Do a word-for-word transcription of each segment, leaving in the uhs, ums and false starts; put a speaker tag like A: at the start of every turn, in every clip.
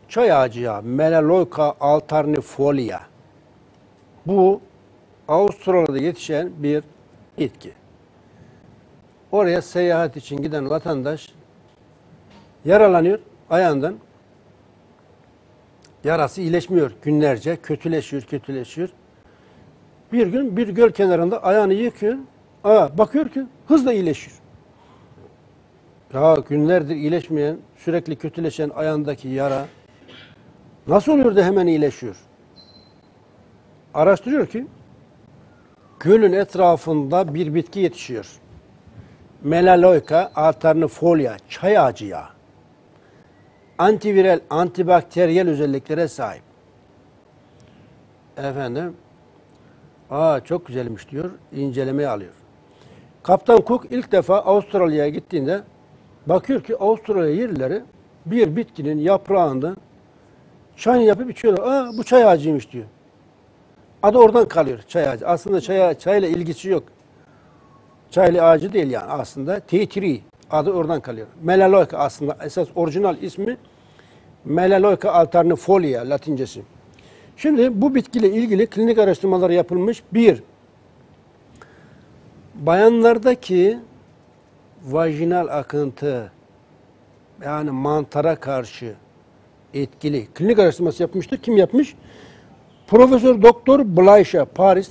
A: çay ağacı yağı, Melaleuca alternifolia. Bu Avustralya'da yetişen bir bitki. Oraya seyahat için giden vatandaş yaralanıyor ayağından. Yarası iyileşmiyor günlerce, kötüleşiyor, kötüleşiyor. Bir gün bir göl kenarında ayağını yıkıyor. Aa, bakıyor ki hızla iyileşiyor. Ya günlerdir iyileşmeyen, sürekli kötüleşen ayağındaki yara nasıl oluyor da hemen iyileşiyor? Araştırıyor ki gölün etrafında bir bitki yetişiyor. Melaleuca alternifolia, çay ağacı yağı. Antiviral, antibakteriyel özelliklere sahip. Efendim, aa çok güzelmiş diyor, incelemeye alıyor. Kaptan Cook ilk defa Avustralya'ya gittiğinde bakıyor ki Avustralya yerlileri bir bitkinin yaprağında çay yapıp içiyorlar. Aa bu çay ağacıymış diyor. Adı oradan kalıyor, çay ağacı. Aslında çay, çayla ilgisi yok. Çaylı ağacı değil yani aslında. Tea tree adı oradan kalıyor. Melaleuca aslında esas orijinal ismi Melaleuca alternifolia Latincesi. Şimdi bu bitkiyle ilgili klinik araştırmalar yapılmış. Bir, bayanlardaki vajinal akıntı yani mantara karşı etkili klinik araştırması yapmıştır. Kim yapmış? Profesör Doktor Blaycha, Paris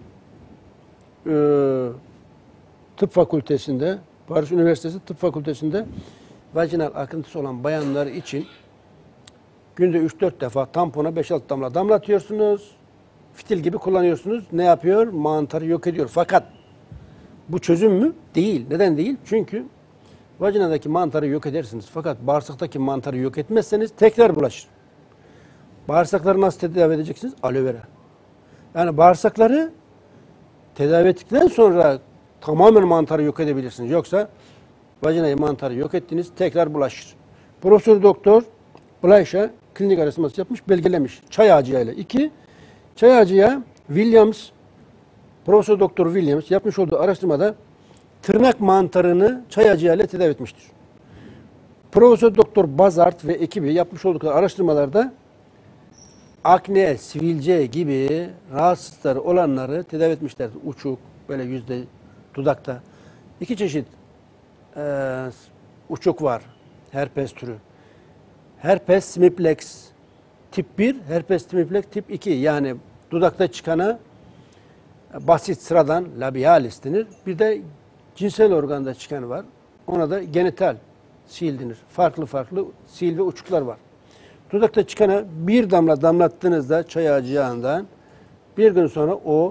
A: e, Tıp Fakültesi'nde, Paris Üniversitesi Tıp Fakültesi'nde vajinal akıntısı olan bayanlar için günde üç dört defa tampona beş altı damla damlatıyorsunuz. Fitil gibi kullanıyorsunuz. Ne yapıyor? Mantarı yok ediyor. Fakat bu çözüm mü? Değil. Neden değil? Çünkü vajinadaki mantarı yok edersiniz. Fakat bağırsaktaki mantarı yok etmezseniz tekrar bulaşır. Bağırsakları nasıl tedavi edeceksiniz? Aloe vera. Yani bağırsakları tedavi ettikten sonra tamamen mantarı yok edebilirsiniz. Yoksa vajinayı mantarı yok ettiniz, tekrar bulaşır. Profesör Doktor Blaycha klinik araştırması yapmış, belgelemiş. Çay ağacı yağıyla. İki, çay ağacı yağı Williams, Profesör Doktor Williams yapmış olduğu araştırmada tırnak mantarını çay ağacı yağıyla tedavi etmiştir. Profesör Doktor Bazart ve ekibi yapmış oldukları araştırmalarda akne, sivilce gibi rahatsızlıkları olanları tedavi etmişlerdir. Uçuk, böyle yüzde dudakta. İki çeşit e, uçuk var. Herpes türü. Herpes simplex tip bir, herpes simplex tip iki. Yani dudakta çıkana basit sıradan labialis denir. Bir de cinsel organda çıkan var. Ona da genital sil denir. Farklı farklı sil ve uçuklar var. Dudakta çıkana bir damla damlattığınızda çay ağacı yağından bir gün sonra o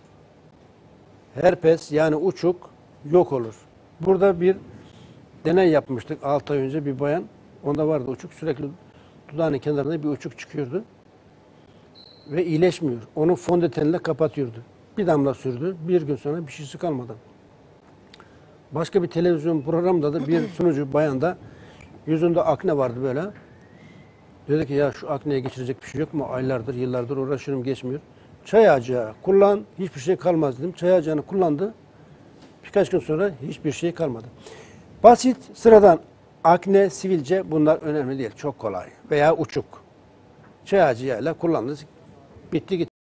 A: herpes yani uçuk yok olur. Burada bir deney yapmıştık altı ay önce bir bayan. Onda vardı uçuk. Sürekli dudağının kenarında bir uçuk çıkıyordu. Ve iyileşmiyor. Onu fondötenle kapatıyordu. Bir damla sürdü. Bir gün sonra bir şeysi kalmadı. Başka bir televizyon programda da bir sunucu bayanda yüzünde akne vardı böyle. Dedi ki ya şu akneye geçirecek bir şey yok mu? Aylardır, yıllardır uğraşıyorum geçmiyor. Çay ağacı yağı kullan, hiçbir şey kalmaz dedim. Çay ağacını kullandı. Birkaç gün sonra hiçbir şey kalmadı. Basit, sıradan akne, sivilce bunlar önemli değil. Çok kolay. Veya uçuk. Çay ağacı yağıyla kullandınız. Bitti gitti.